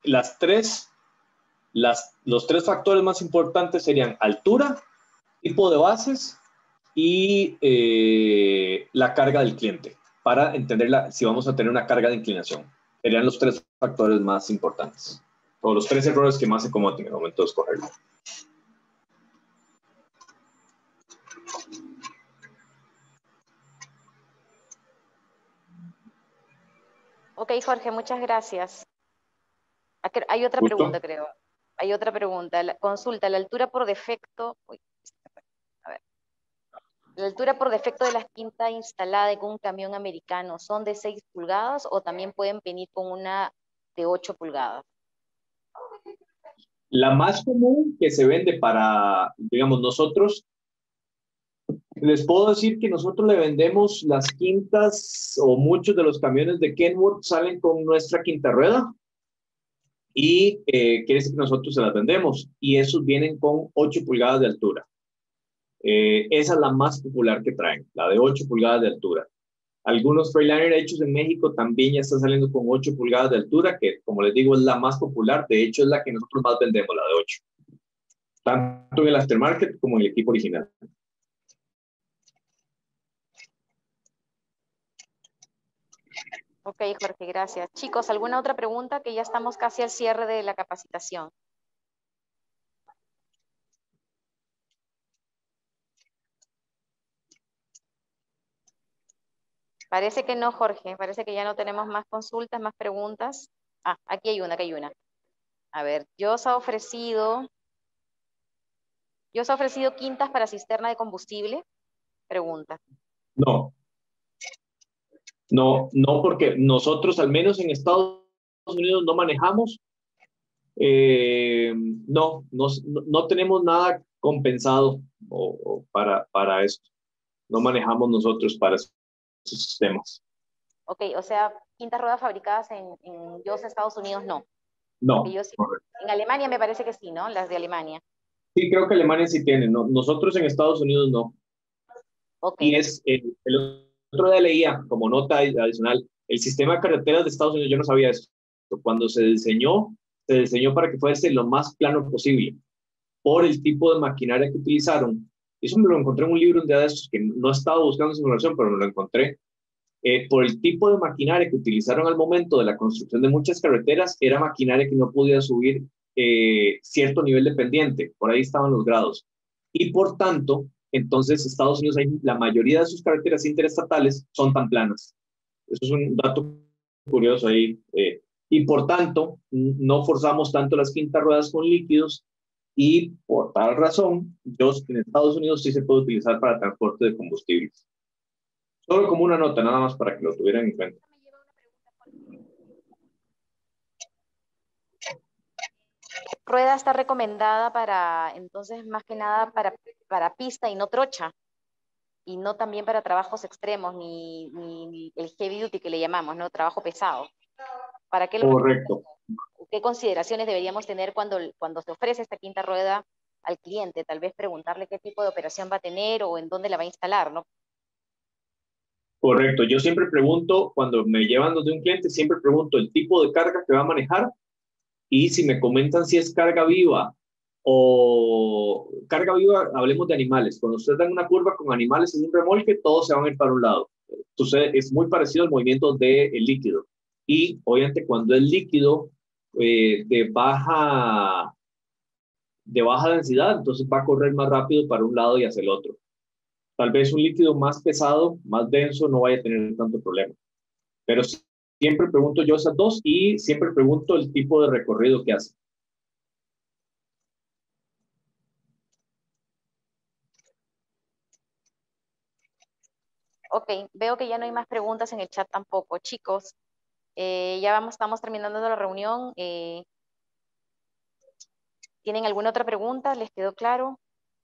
los tres factores más importantes serían altura, tipo de bases y la carga del cliente, para entender si vamos a tener una carga de inclinación. Serían los tres factores más importantes, o los tres errores que más se cometen en el momento de escogerlo. Ok, Jorge, muchas gracias. Hay otra ¿Justo? pregunta, creo. Hay otra pregunta. Consulta, ¿la altura por defecto... a ver. ¿La altura por defecto de la quinta instalada en un camión americano son de 6 pulgadas o también pueden venir con una de 8 pulgadas? La más común que se vende para, digamos, nosotros, les puedo decir que nosotros le vendemos las quintas, o muchos de los camiones de Kenworth salen con nuestra quinta rueda, y quiere decir que nosotros se las vendemos, y esos vienen con 8 pulgadas de altura. Esa es la más popular que traen, la de 8 pulgadas de altura. Algunos Freightliner hechos en México también ya están saliendo con 8 pulgadas de altura, que como les digo es la más popular, de hecho es la que nosotros más vendemos, la de 8. Tanto en el aftermarket como en el equipo original. Ok, Jorge, gracias. Chicos, ¿alguna otra pregunta? Que ya estamos casi al cierre de la capacitación. Parece que no, Jorge. Parece que ya no tenemos más consultas, más preguntas. Ah, aquí hay una. A ver, yo os he ofrecido quintas para cisterna de combustible. Pregunta. No, porque nosotros, al menos en Estados Unidos, no manejamos, no tenemos nada compensado para esto. No manejamos nosotros para esos sistemas. Ok, o sea, quintas ruedas fabricadas en Estados Unidos, no. No. En Alemania me parece que sí, ¿no? Las de Alemania. Sí, creo que Alemania sí tiene. No, nosotros en Estados Unidos no. Okay. Y el otro día leía como nota adicional, el sistema de carreteras de Estados Unidos, yo no sabía eso. Cuando se diseñó para que fuese lo más plano posible, por el tipo de maquinaria que utilizaron. Eso me lo encontré en un libro un día de estos, que no estaba buscando esa información, pero me lo encontré. Por el tipo de maquinaria que utilizaron al momento de la construcción de muchas carreteras, era maquinaria que no podía subir cierto nivel de pendiente, por ahí estaban los grados. Y por tanto, entonces Estados Unidos, la mayoría de sus carreteras interestatales son tan planas. Eso es un dato curioso ahí. Y por tanto, no forzamos tanto las quintas ruedas con líquidos y por tal razón, en Estados Unidos sí se puede utilizar para transporte de combustibles. Solo como una nota, nada más para que lo tuvieran en cuenta. Rueda está recomendada para, entonces, más que nada para pista y no trocha, y no también para trabajos extremos, ni el heavy duty que le llamamos, ¿no? Trabajo pesado. ¿Para qué lo Correcto. ¿Qué consideraciones deberíamos tener cuando se ofrece esta quinta rueda al cliente? Tal vez preguntarle qué tipo de operación va a tener o en dónde la va a instalar, ¿no? Correcto. Yo siempre pregunto, cuando me llevan donde un cliente, siempre pregunto el tipo de carga que va a manejar y si me comentan si es carga viva o carga viva, hablemos de animales. Cuando usted da una curva con animales en un remolque, todos se van a ir para un lado. Entonces, es muy parecido al movimiento del líquido. Y obviamente cuando es líquido de baja densidad, entonces va a correr más rápido para un lado y hacia el otro. Tal vez un líquido más pesado, más denso, no vaya a tener tanto problema. Pero siempre pregunto yo esas dos y siempre pregunto el tipo de recorrido que hace. Ok, veo que ya no hay más preguntas en el chat tampoco. Chicos, estamos terminando la reunión. ¿Tienen alguna otra pregunta? ¿Les quedó claro?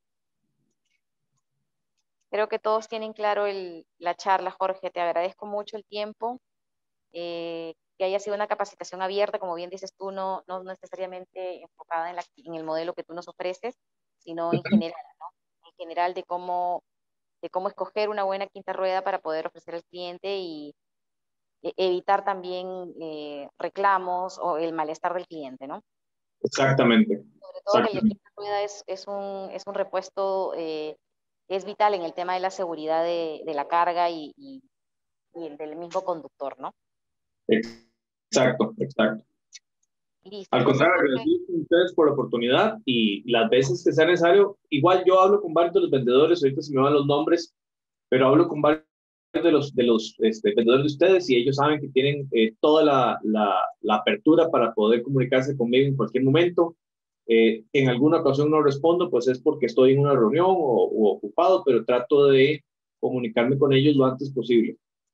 Creo que todos tienen claro la charla, Jorge. Te agradezco mucho el tiempo. Que haya sido una capacitación abierta, como bien dices tú, no necesariamente enfocada en el modelo que tú nos ofreces, sino en general, ¿no? En general de cómo escoger una buena quinta rueda para poder ofrecer al cliente y evitar también reclamos o el malestar del cliente, ¿no? Exactamente. Sobre todo que la quinta rueda es un repuesto, es vital en el tema de la seguridad de la carga y del mismo conductor, ¿no? Exacto, exacto. Listo. Al Entonces, contrario, agradecido a ustedes por la oportunidad y las veces que sea necesario, igual yo hablo con varios de los vendedores, ahorita se me van los nombres, pero hablo con varios de los vendedores de ustedes y ellos saben que tienen toda la apertura para poder comunicarse conmigo en cualquier momento. En alguna ocasión no respondo, pues es porque estoy en una reunión o ocupado, pero trato de comunicarme con ellos lo antes posible.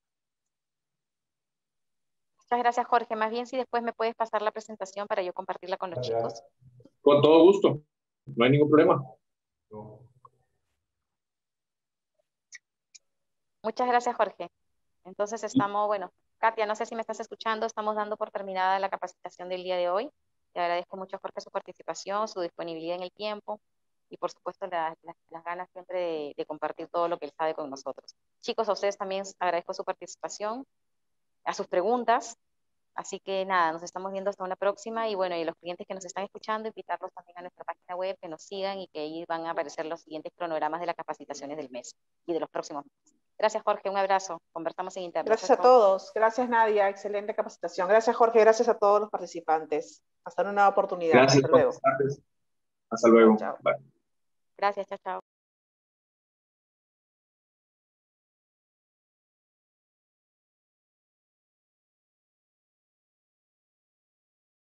muchas gracias, Jorge. Más bien, si después me puedes pasar la presentación para yo compartirla con los chicos. Con todo gusto, no hay ningún problema. Muchas gracias, Jorge. Entonces bueno, Katia, no sé si me estás escuchando, estamos dando por terminada la capacitación del día de hoy. Te agradezco mucho, Jorge, su participación, su disponibilidad en el tiempo y, por supuesto, las ganas siempre de compartir todo lo que él sabe con nosotros. Chicos, a ustedes también agradezco su participación, a sus preguntas. Así que nada, nos estamos viendo hasta una próxima y bueno, y los clientes que nos están escuchando, invitarlos también a nuestra página web, que nos sigan y que ahí van a aparecer los siguientes cronogramas de las capacitaciones del mes y de los próximos meses. Gracias, Jorge, un abrazo. Conversamos en internet. Gracias a todos. Gracias, Nadia. Excelente capacitación. Gracias, Jorge. Gracias a todos los participantes. Hasta una nueva oportunidad. Gracias. Hasta luego. Hasta luego. Chao, chao. Bye. Gracias, chao, chao.